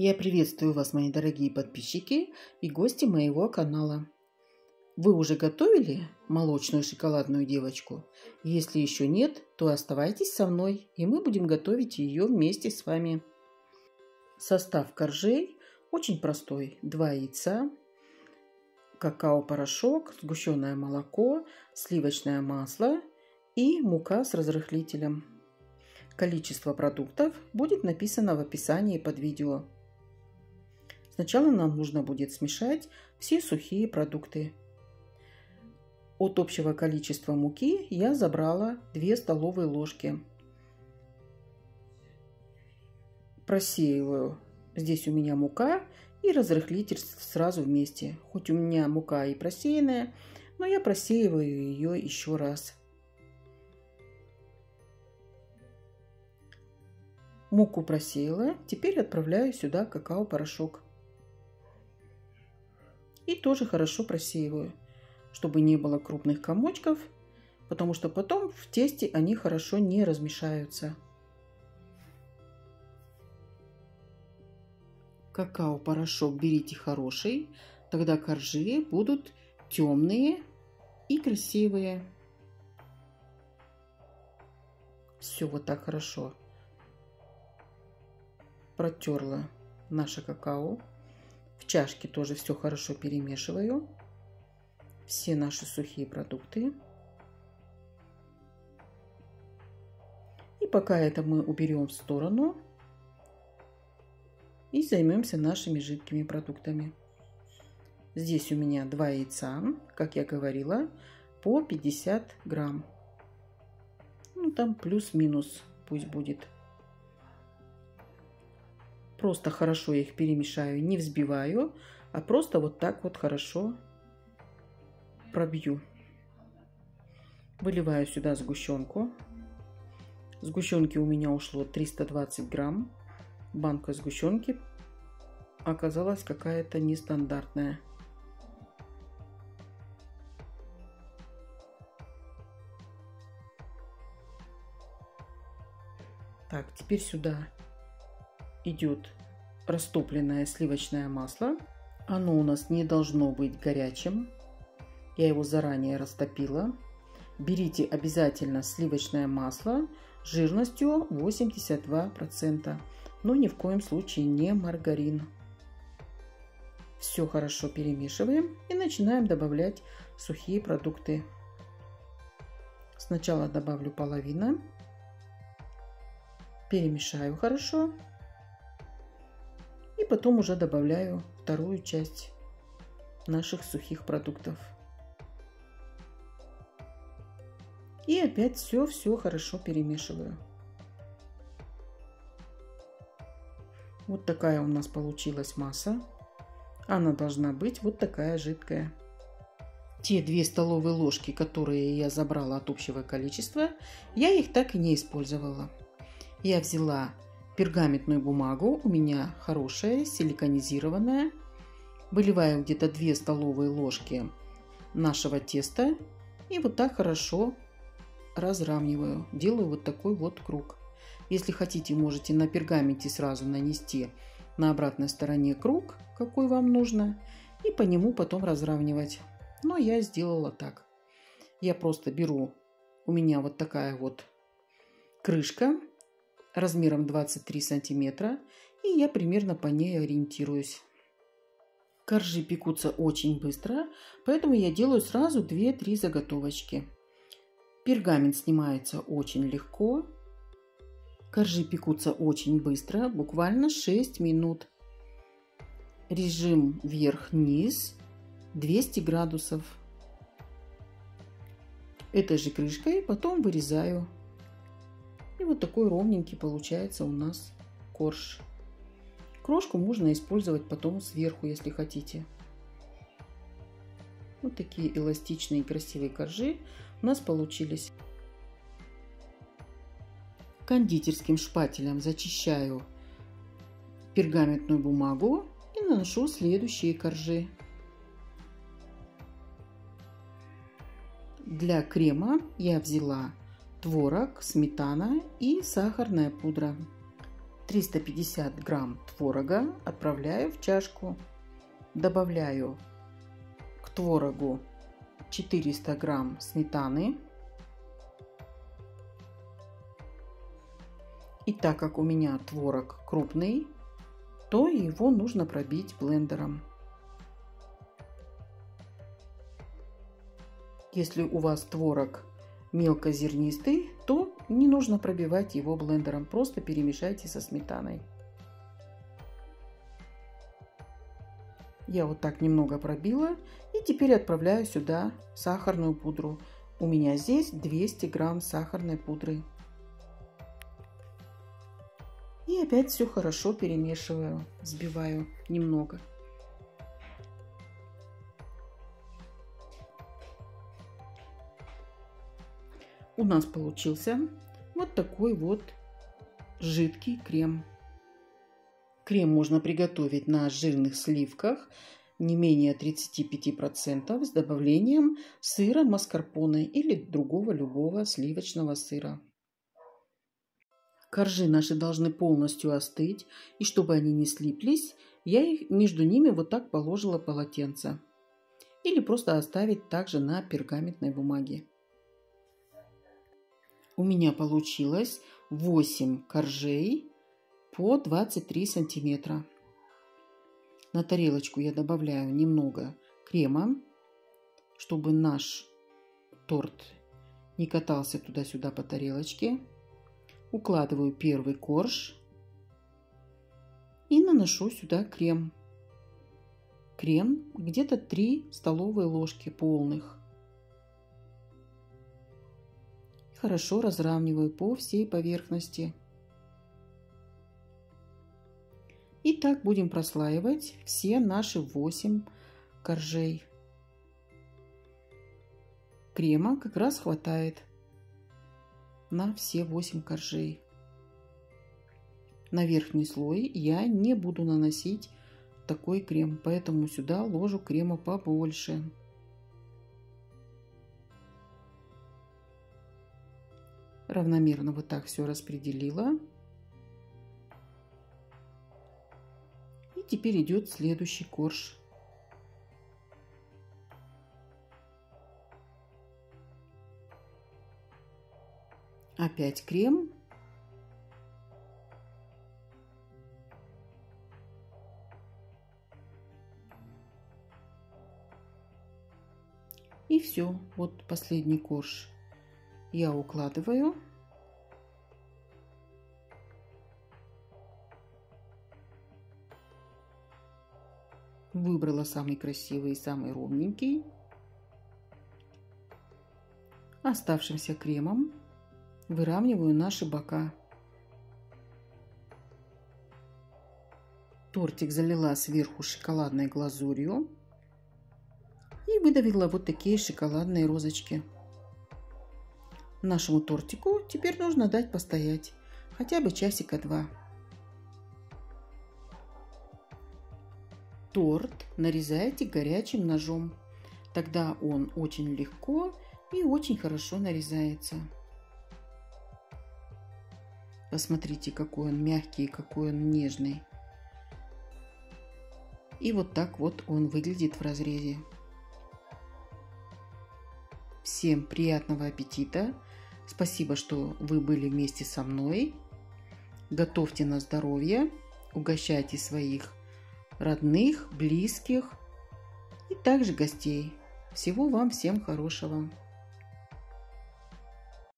Я приветствую вас, мои дорогие подписчики и гости моего канала. Вы уже готовили молочную шоколадную девочку? Если еще нет, то оставайтесь со мной, и мы будем готовить ее вместе с вами. Состав коржей очень простой. 2 яйца, какао-порошок, сгущенное молоко, сливочное масло и мука с разрыхлителем. Количество продуктов будет написано в описании под видео. Сначала нам нужно будет смешать все сухие продукты. От общего количества муки я забрала 2 столовые ложки. Просеиваю. Здесь у меня мука и разрыхлитель сразу вместе. Хоть у меня мука и просеянная, но я просеиваю ее еще раз. Муку просеяла. Теперь отправляю сюда какао-порошок. И тоже хорошо просеиваю, чтобы не было крупных комочков, потому что потом в тесте они хорошо не размешаются. Какао-порошок берите хороший, тогда коржи будут темные и красивые. Все вот так хорошо протерла наше какао. В чашке тоже все хорошо перемешиваю. Все наши сухие продукты. И пока это мы уберем в сторону. И займемся нашими жидкими продуктами. Здесь у меня 2 яйца, как я говорила, по 50 грамм. Ну там плюс-минус пусть будет. Просто хорошо их перемешаю, не взбиваю, а просто вот так вот хорошо пробью. Выливаю сюда сгущенку. Сгущенки у меня ушло 320 грамм. Банка сгущенки оказалась какая-то нестандартная. Так, теперь сюда идет растопленное сливочное масло. Оно у нас не должно быть горячим. Я его заранее растопила. Берите обязательно сливочное масло жирностью 82%, но ни в коем случае не маргарин. Все хорошо перемешиваем и начинаем добавлять сухие продукты. Сначала добавлю половину, перемешаю хорошо. И потом уже добавляю вторую часть наших сухих продуктов. И опять все хорошо перемешиваю. Вот такая у нас получилась масса. Она должна быть вот такая жидкая. Те 2 столовые ложки, которые я забрала от общего количества, я их так и не использовала. Я взяла пергаментную бумагу, у меня хорошая, силиконизированная. Выливаю где-то 2 столовые ложки нашего теста и вот так хорошо разравниваю. Делаю вот такой вот круг. Если хотите, можете на пергаменте сразу нанести на обратной стороне круг, какой вам нужно, и по нему потом разравнивать. Но я сделала так. Я просто беру, у меня вот такая вот крышка размером 23 сантиметра, и я примерно по ней ориентируюсь. Коржи пекутся очень быстро, поэтому я делаю сразу 2-3 заготовочки. Пергамент снимается очень легко. Коржи пекутся очень быстро, буквально 6 минут. Режим вверх-вниз 200 градусов. Этой же крышкой потом вырезаю. И вот такой ровненький получается у нас корж. Крошку можно использовать потом сверху, если хотите. Вот такие эластичные красивые коржи у нас получились. Кондитерским шпателем зачищаю пергаментную бумагу и наношу следующие коржи. Для крема я взяла творог, сметана и сахарная пудра. 350 грамм творога отправляю в чашку. Добавляю к творогу 400 грамм сметаны. И так как у меня творог крупный, то его нужно пробить блендером. Если у вас творог мелкозернистый, то не нужно пробивать его блендером, просто перемешайте со сметаной. Я вот так немного пробила и теперь отправляю сюда сахарную пудру. У меня здесь 200 грамм сахарной пудры. И опять все хорошо перемешиваю, взбиваю немного. У нас получился вот такой вот жидкий крем. Крем можно приготовить на жирных сливках не менее 35% с добавлением сыра маскарпоне или другого любого сливочного сыра. Коржи наши должны полностью остыть, и чтобы они не слиплись, я их между ними вот так положила полотенце. Или просто оставить также на пергаментной бумаге. У меня получилось 8 коржей по 23 сантиметра. На тарелочку я добавляю немного крема, чтобы наш торт не катался туда-сюда по тарелочке. Укладываю первый корж и наношу сюда крем. Крем где-то 3 столовые ложки полных. Хорошо разравниваю по всей поверхности. И так будем прослаивать все наши 8 коржей. Крема как раз хватает на все 8 коржей. На верхний слой я не буду наносить такой крем, поэтому сюда ложу крема побольше. Равномерно вот так все распределила. И теперь идет следующий корж. Опять крем. И все. Вот последний корж я укладываю. Выбрала самый красивый и самый ровненький. Оставшимся кремом выравниваю наши бока. Тортик залила сверху шоколадной глазурью и выдавила вот такие шоколадные розочки. Нашему тортику теперь нужно дать постоять хотя бы часика 2. Торт нарезайте горячим ножом, тогда он очень легко и очень хорошо нарезается. Посмотрите, какой он мягкий, какой он нежный. И вот так вот он выглядит в разрезе. Всем приятного аппетита! Спасибо, что вы были вместе со мной. Готовьте на здоровье, угощайте своих родных, близких и также гостей. Всего вам всем хорошего!